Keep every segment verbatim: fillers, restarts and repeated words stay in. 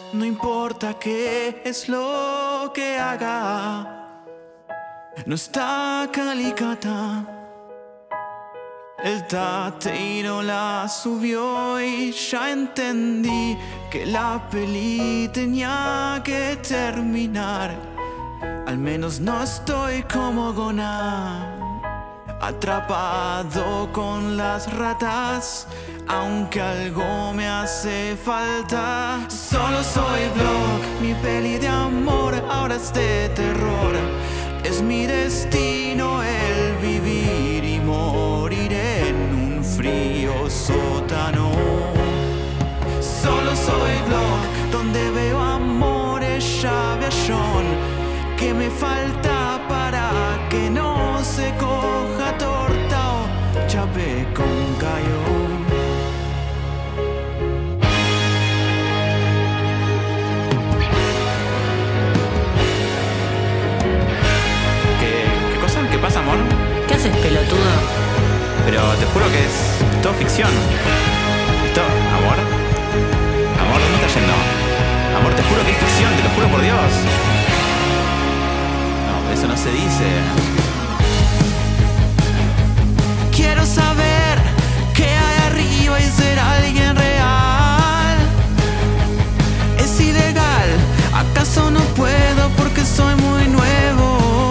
No importa qué es lo que haga, no está calicata. El tate no la subió y ya entendí que la peli tenía que terminar. Al menos no estoy como Gona, atrapado con las ratas, aunque algo me hace falta. Solo soy Vlog, mi peli de amor ahora es de terror. Es mi destino el vivir y morir en un frío sótano. Solo soy Vlog, donde veo amor, ella ve a John. ¿Qué me falta para que no se coja torta o chape con callo? ¿Qué pasa, amor? ¿Qué haces, pelotudo? Pero te juro que es todo ficción. Esto, amor. Amor, ¿dónde estás yendo? Amor, te juro que es ficción, te lo juro por Dios. No, eso no se dice. Quiero saber qué hay arriba y ser alguien real. ¿Es ilegal? ¿Acaso no puedo porque soy muy nuevo?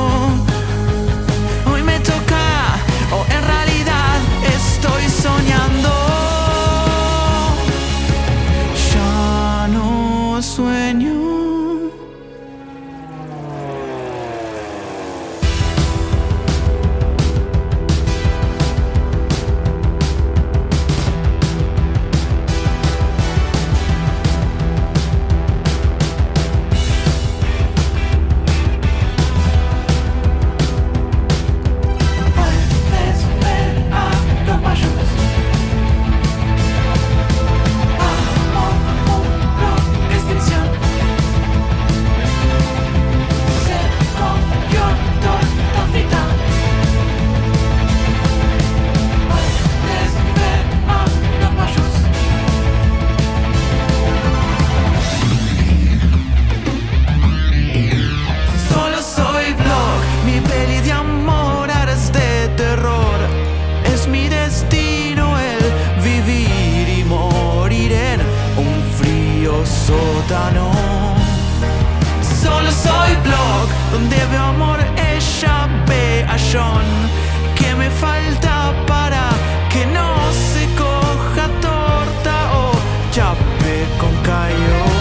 ¿O en realidad estoy soñando? Ya no sueño. Sótano. Solo soy Vlog, donde veo amor, ella ve a John. ¿Qué me falta para que no se coja torta o chape con callo?